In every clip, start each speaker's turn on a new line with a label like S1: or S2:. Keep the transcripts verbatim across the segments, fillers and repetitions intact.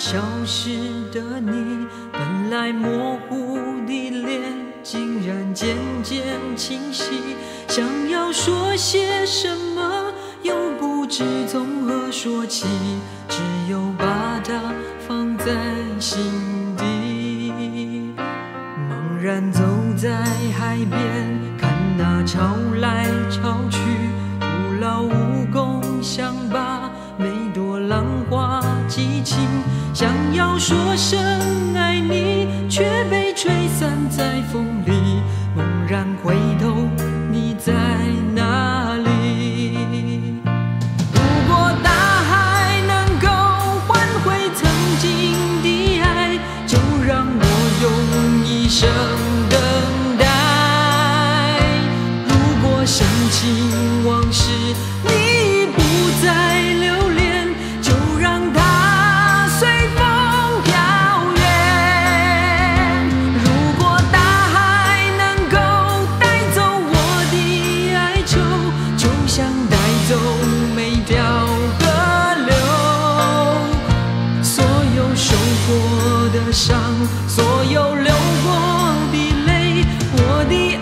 S1: 消失的你，本来模糊的脸，竟然渐渐清晰。想要说些什么，又不知从何说起，只有把它放在心底。茫然走在海边，看那潮来潮去，徒劳无功，想把每朵浪花记清。想要说声爱你，却被吹散在风里。猛然回头，你在哪里？如果大海能够换回曾经的爱，就让我用一生等待。如果深情往事你不再留恋，就让它随风飘远。如果大海能够带走我的哀愁，就像带走每条河流。所有受过的伤，所有流过的泪，我的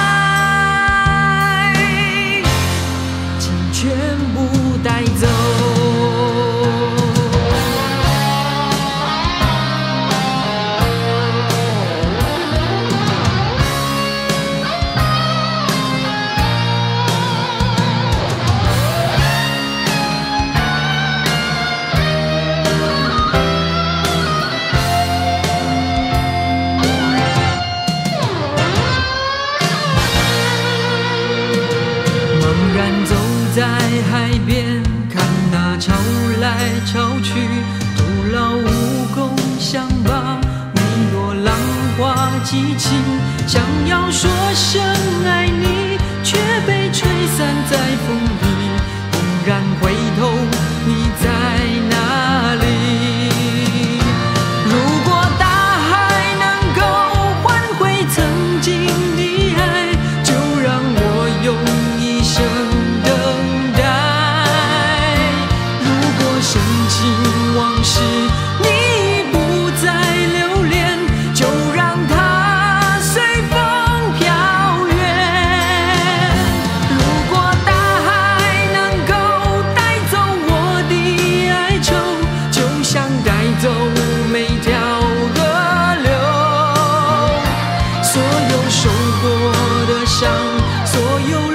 S1: 爱请全部带走。茫然走在海边，看那潮来潮去，徒劳无功，想把每朵浪花记清。想要说声爱你，却被吹散在风里。猛然回头，你在哪里？如果大海能够换回曾经的爱，就让我用一生等待。如果深情往事你不再留恋，就让它随风飘远。如果大海能够带走我的哀愁，就像带走每条河流。所有受过的伤，所有